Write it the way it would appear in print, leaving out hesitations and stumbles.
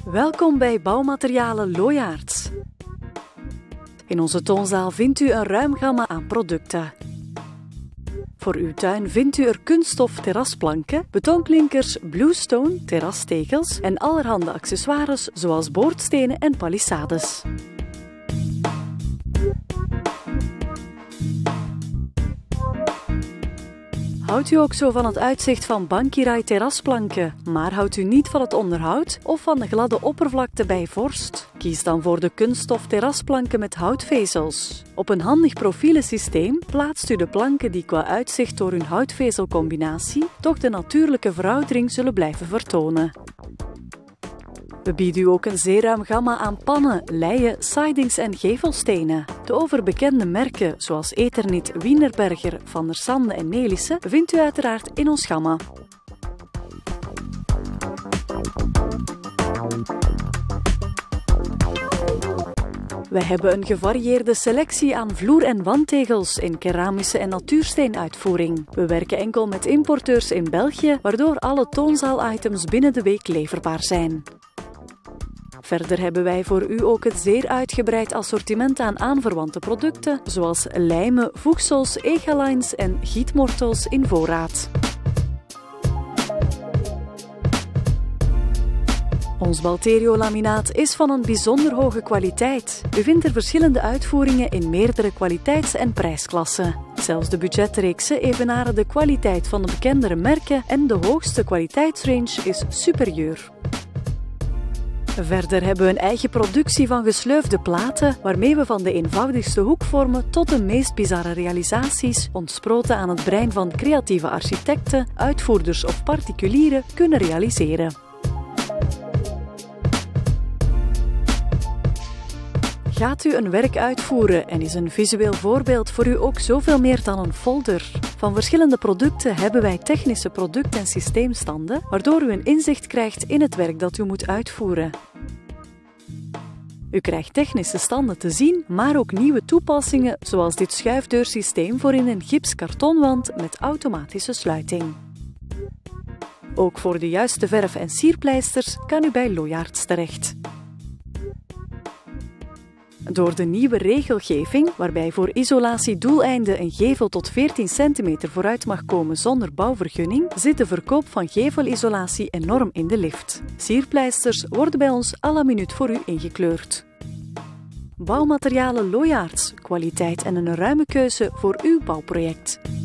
Welkom bij Bouwmaterialen Looyaards. In onze toonzaal vindt u een ruim gamma aan producten. Voor uw tuin vindt u er kunststof terrasplanken, betonklinkers, bluestone, terrastegels en allerhande accessoires zoals boordstenen en palissades. Houdt u ook zo van het uitzicht van Bankirai terrasplanken, maar houdt u niet van het onderhoud of van de gladde oppervlakte bij vorst? Kies dan voor de kunststof terrasplanken met houtvezels. Op een handig profielensysteem plaatst u de planken die qua uitzicht door hun houtvezelcombinatie toch de natuurlijke veroudering zullen blijven vertonen. We bieden u ook een zeer ruim gamma aan pannen, leien, sidings en gevelstenen. De overbekende merken zoals Eternit, Wienerberger, Van der Sande en Nelissen vindt u uiteraard in ons gamma. We hebben een gevarieerde selectie aan vloer- en wandtegels in keramische en natuursteenuitvoering. We werken enkel met importeurs in België, waardoor alle toonzaal-items binnen de week leverbaar zijn. Verder hebben wij voor u ook het zeer uitgebreid assortiment aan aanverwante producten, zoals lijmen, voegsels, egalines en gietmortels in voorraad. Ons Balterio-laminaat is van een bijzonder hoge kwaliteit. U vindt er verschillende uitvoeringen in meerdere kwaliteits- en prijsklassen. Zelfs de budgetreeksen evenaren de kwaliteit van de bekendere merken en de hoogste kwaliteitsrange is superieur. Verder hebben we een eigen productie van gesleufde platen, waarmee we van de eenvoudigste hoekvormen tot de meest bizarre realisaties, ontsproten aan het brein van creatieve architecten, uitvoerders of particulieren, kunnen realiseren. Gaat u een werk uitvoeren en is een visueel voorbeeld voor u ook zoveel meer dan een folder? Van verschillende producten hebben wij technische product- en systeemstanden, waardoor u een inzicht krijgt in het werk dat u moet uitvoeren. U krijgt technische standen te zien, maar ook nieuwe toepassingen, zoals dit schuifdeursysteem voor in een gipskartonwand met automatische sluiting. Ook voor de juiste verf- en sierpleisters kan u bij Looyaards terecht. Door de nieuwe regelgeving, waarbij voor isolatiedoeleinden een gevel tot 14 cm vooruit mag komen zonder bouwvergunning, zit de verkoop van gevelisolatie enorm in de lift. Sierpleisters worden bij ons à la minuut voor u ingekleurd. Bouwmaterialen Looyaards, kwaliteit en een ruime keuze voor uw bouwproject.